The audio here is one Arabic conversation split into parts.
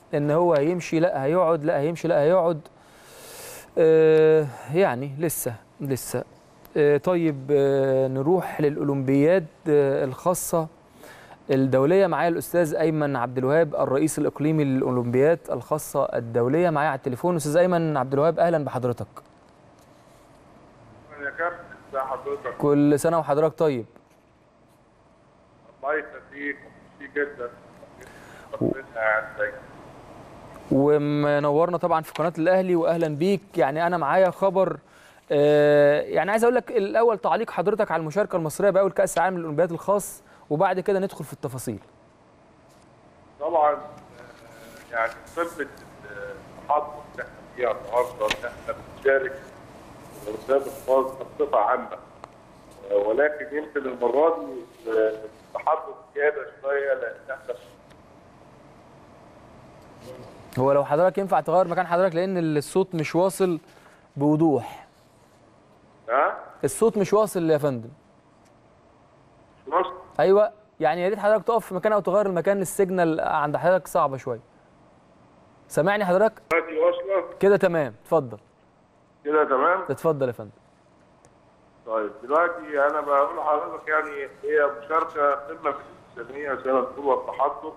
ان هو هيمشي لا هيقعد، لا هيمشي لا هيقعد. يعني لسه. طيب نروح للأولمبياد الخاصة الدولية. معايا الأستاذ أيمن عبد الوهاب الرئيس الإقليمي للأولمبياد الخاصة الدولية، معايا على التليفون. أستاذ أيمن عبد الوهاب أهلا بحضرتك. يا كابتن ازي حضرتك؟ كل سنة وحضرتك طيب. الله يخليك، مبسوط جدا. ومنورنا طبعا في قناة الأهلي وأهلا بيك. يعني أنا معايا خبر، يعني عايز أقول لك الأول تعليق حضرتك على المشاركة المصرية بأول كأس العالم للأولمبياد الخاص، وبعد كده ندخل في التفاصيل. طبعا يعني قمة التحضر اللي احنا فيها النهارده ان احنا بنشارك في الأولمبياد الخاص بصفة عامة، ولكن يمكن المرة دي التحضر زيادة شوية لأن احنا هو لو حضرتك ينفع تغير مكان حضرتك لأن الصوت مش واصل بوضوح. الصوت مش واصل يا فندم. مش واصل؟ أيوه، يعني يا ريت حضرتك تقف في مكان أو تغير المكان، السيجنال عند حضرتك صعبة شوية. سامعني حضرتك؟ دلوقتي واصلة؟ كده تمام، اتفضل. كده تمام؟ اتفضل يا فندم. طيب دلوقتي أنا بقول لحضرتك يعني هي مشاركة قمة في الإنسانية سنة طول التحضر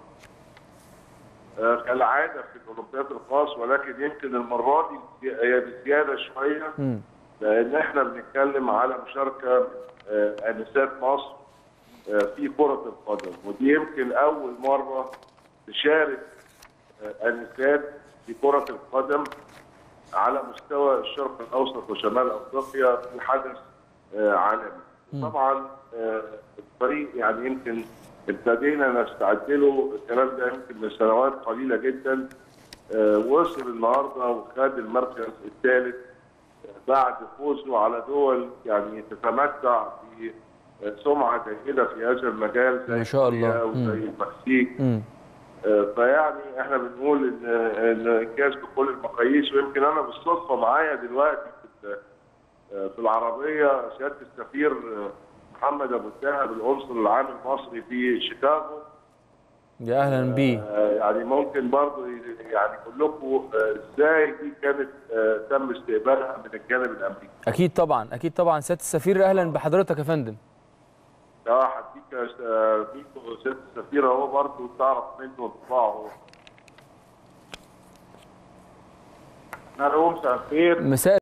كالعاده في الاولمبياد الخاص، ولكن يمكن المره دي هي بزياده شويه لان احنا بنتكلم على مشاركه انسات مصر في كره القدم، ودي يمكن اول مره تشارك انسات في كره القدم على مستوى الشرق الاوسط وشمال افريقيا في حدث عالمي. طبعا الفريق يعني يمكن ابتدينا نستعد له، الكلام ده يمكن من سنوات قليله جدا. وصل النهارده وخد المركز الثالث بعد فوزه على دول يعني تتمتع بسمعه جيده في هذا المجال زي ما شاء الله وزي المكسيك. فيعني احنا بنقول ان انجاز بكل المقاييس. ويمكن انا بالصدفه معايا دلوقتي في العربيه سياده السفير محمد ابو الدهب القنصل العام المصري في شيكاغو. يا اهلا بيه. يعني ممكن برضه يعني اقول لكم ازاي دي كانت تم استقبالها من الجانب الامريكي. اكيد طبعا، اكيد طبعا. سياده السفير اهلا بحضرتك يا فندم. هديك سياده السفير اهو برضه تعرف منه طباعه. مساء الخير. مساء